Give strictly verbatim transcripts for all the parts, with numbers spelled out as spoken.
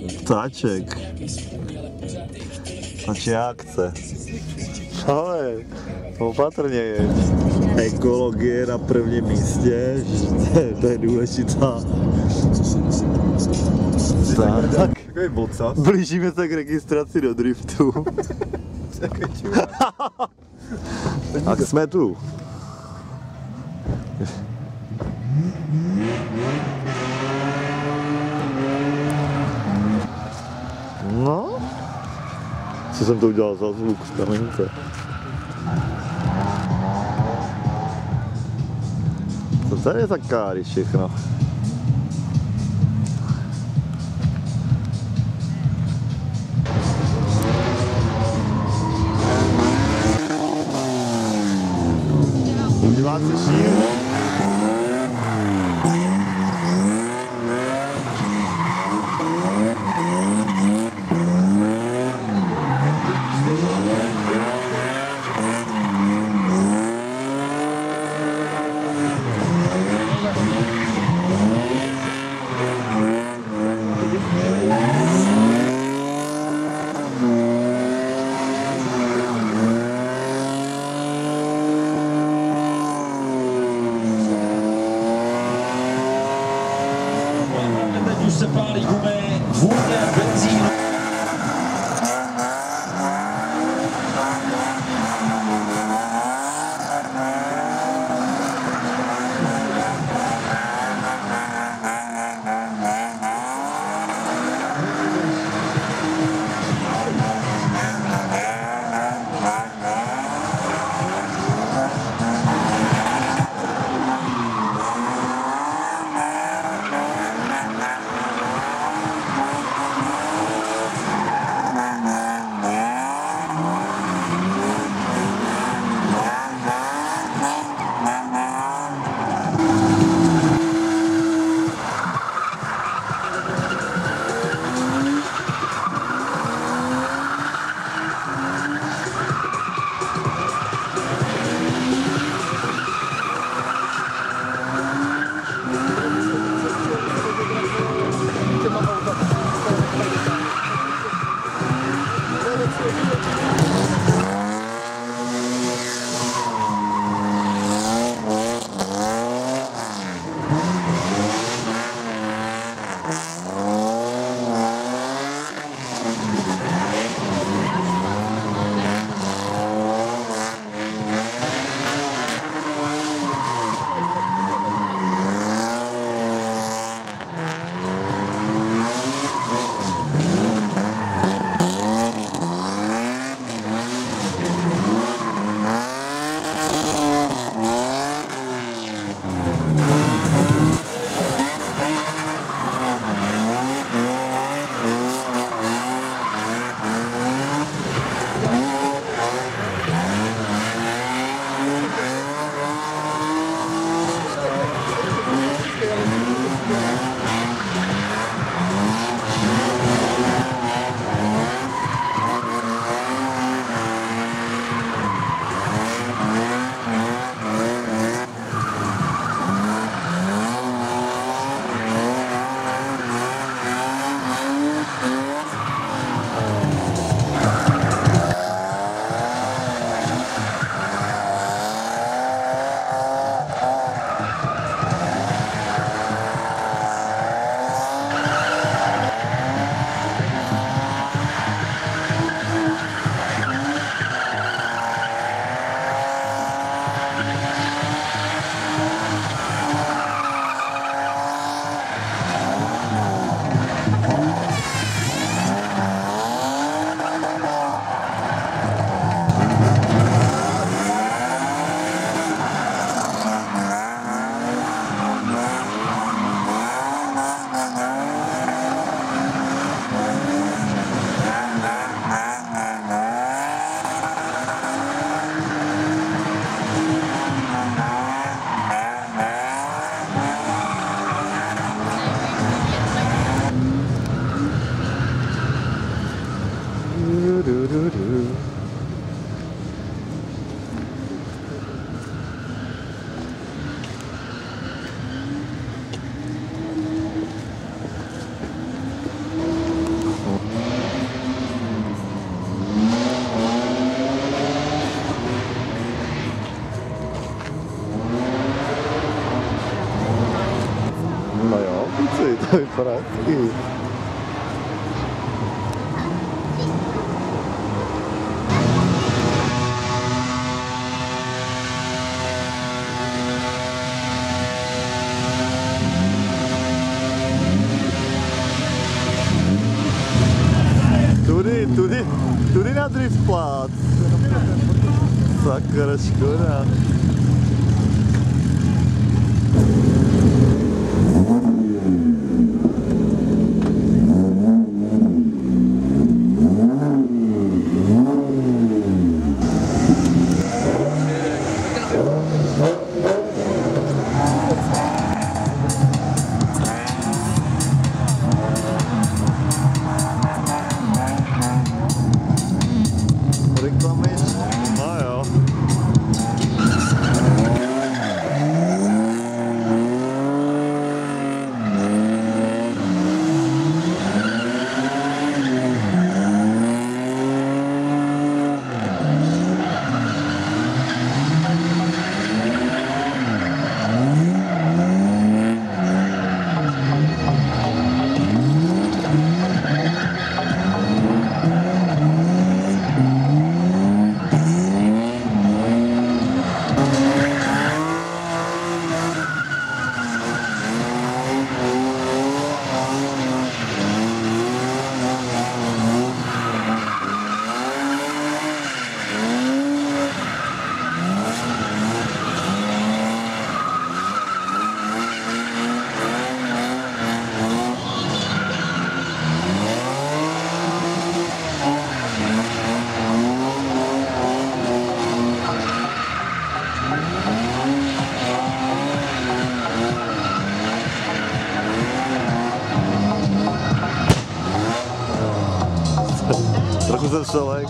Ptáček. Znači akce. Ale opatrně jeď. Ekologie na prvním místě, to je důležitá. Tak, blížíme se k registraci do driftu. Tak jsme tu. No, co jsem to udělal za zvuk z kamenice? Co tady je za káry všechno? Udělá se šíl? Už se pálí gumy, vůně, benzínu. Vypadá hezky. Tudy, tudy, tudy na driftplat. Sakra, škoda. Reklamy? No jo. Trochu jsem šelek.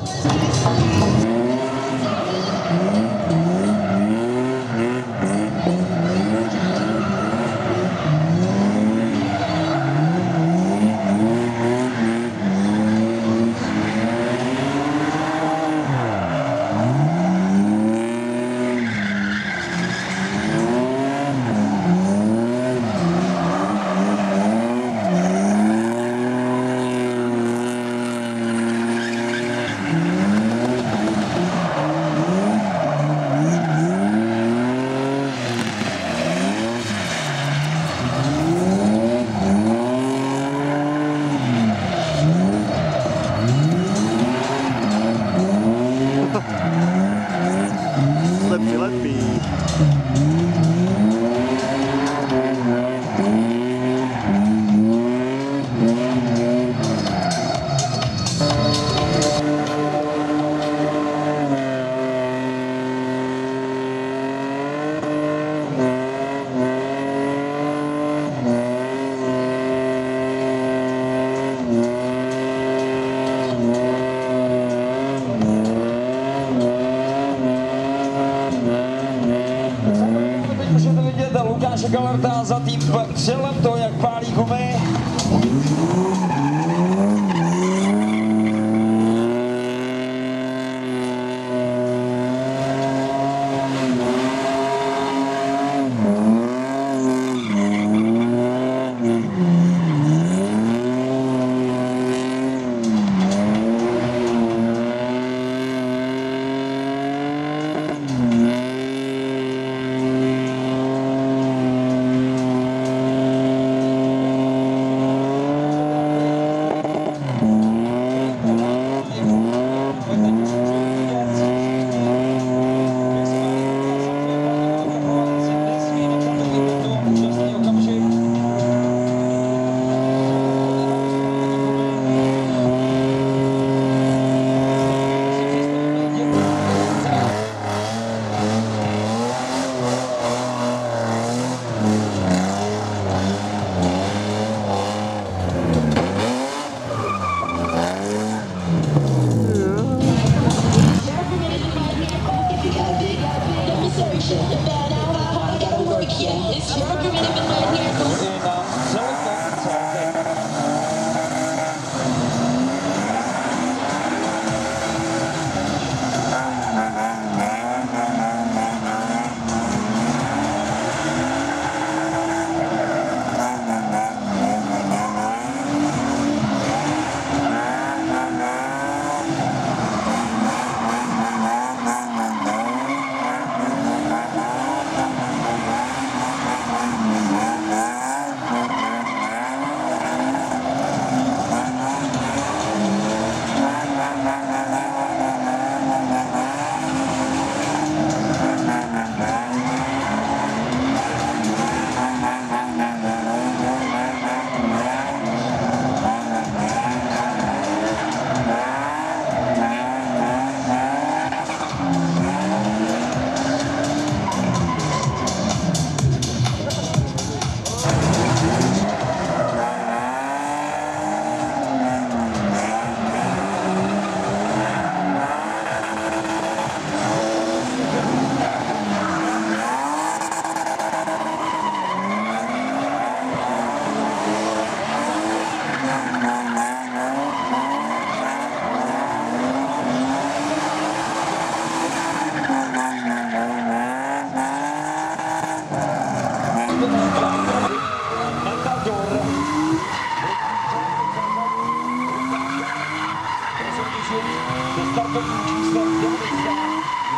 se startovním číslem devadesát.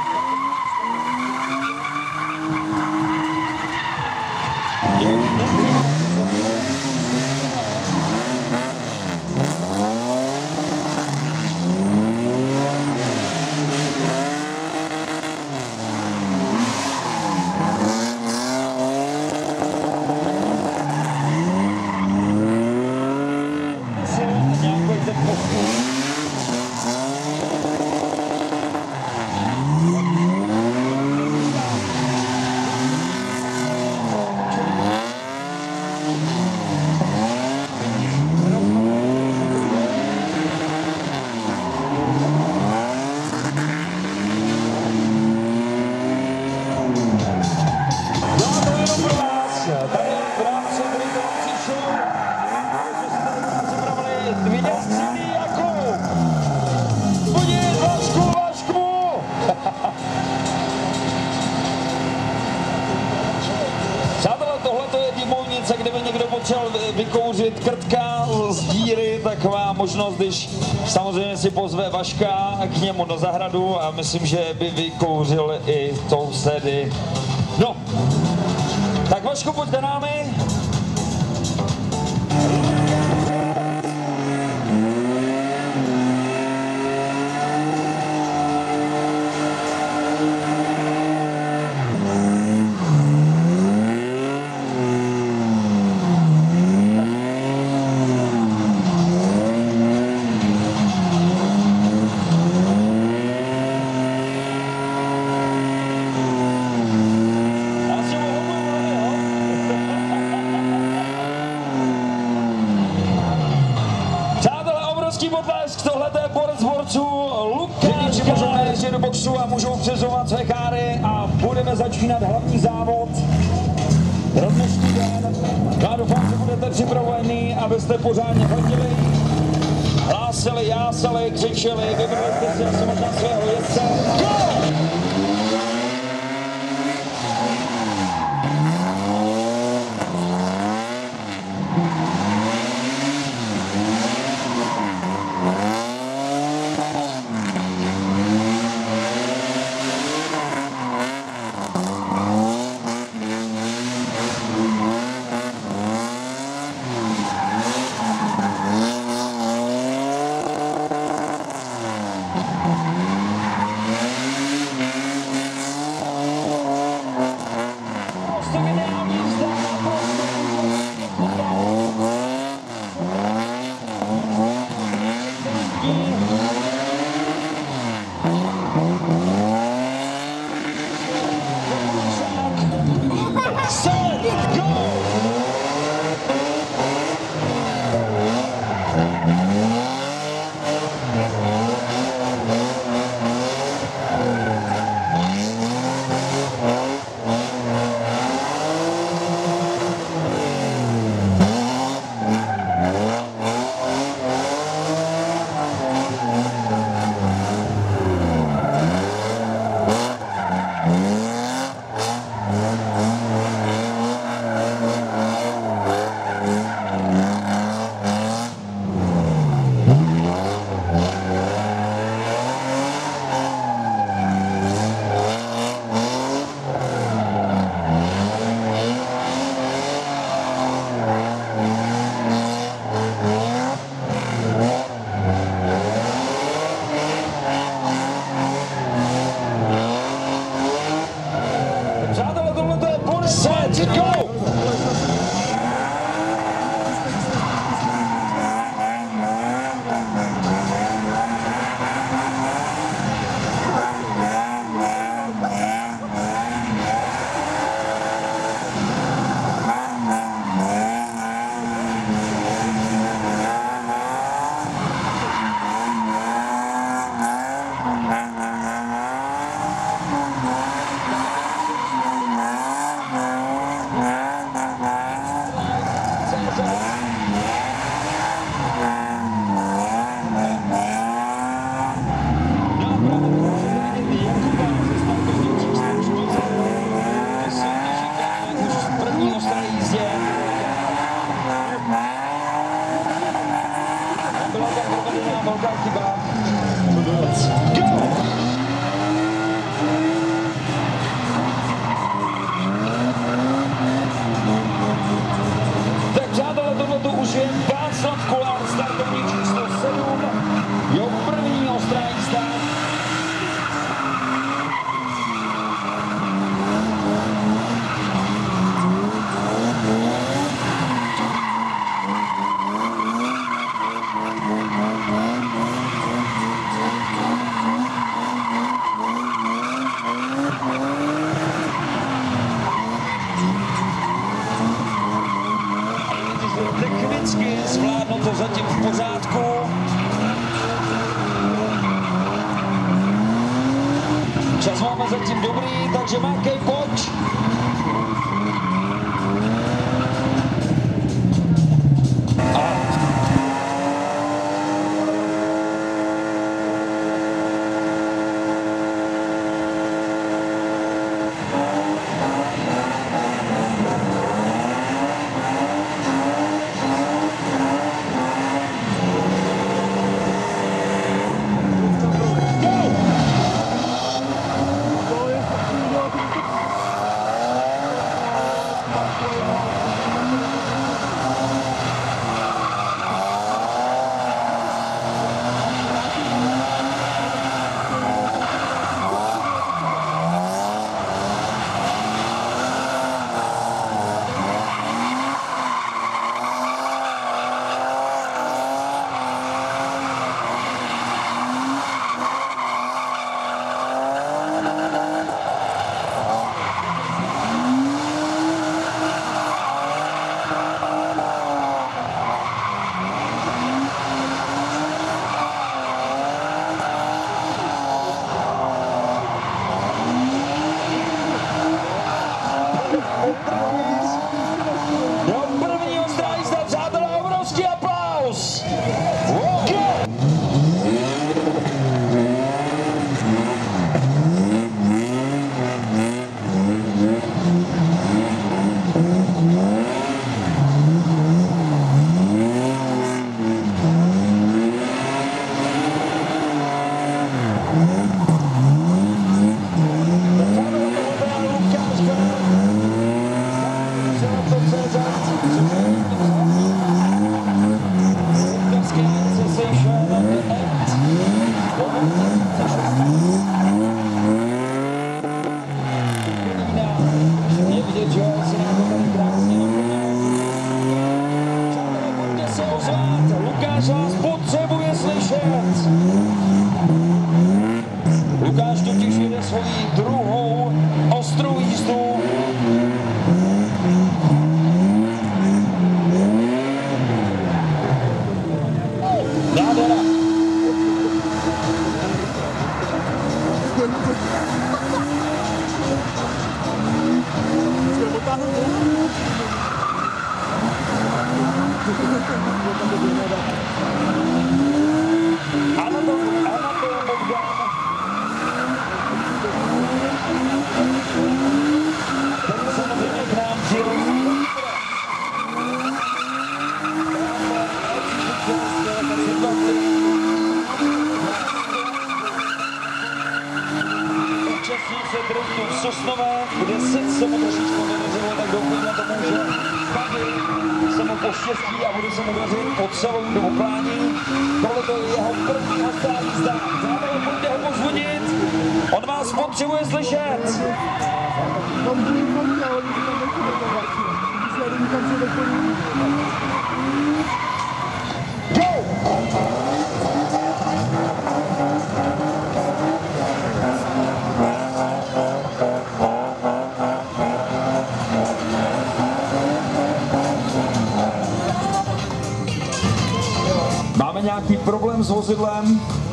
Kdyby někdo potřeboval vykouřit krtka z díry, tak má možnost, když samozřejmě si pozve Vaška k němu do zahradu a myslím, že by vykouřil i tou sedy. No, tak Vašku, pojď za námi. Potlesk, tohle je borec borců Lukáš. Můžou jezdit do boxu a můžou přezovat své káry a budeme začínat hlavní závod. Pro dnešní den. Já doufám, že budete připraveni, abyste pořádně chodili, hlásili, jásali, křičeli, vybrali jste si asi možná svého jezdce. Go! Takže Makej, pojď. Do prvního strážce, přátelé, obrovský aplaus! Lukáš vás potřebuje slyšet. Lukáš totiž jede svoji druhou ostrou jízdu. Nádhera. Anatol, Anatol Bogdan. Ten samozřejmě k nám přijel. Účastní se driftu v Sosnové, kde se mu trošičku nedařilo, tak doufejme tomu, že tady se mu poštěstí a bude se mu dařit po celou dobu plání. Tohle to je jeho první ostrá jízda. Přátelé, pojďte ho pozvodit. On vás potřebuje slyšet. Máme nějaký problém s vozidlem.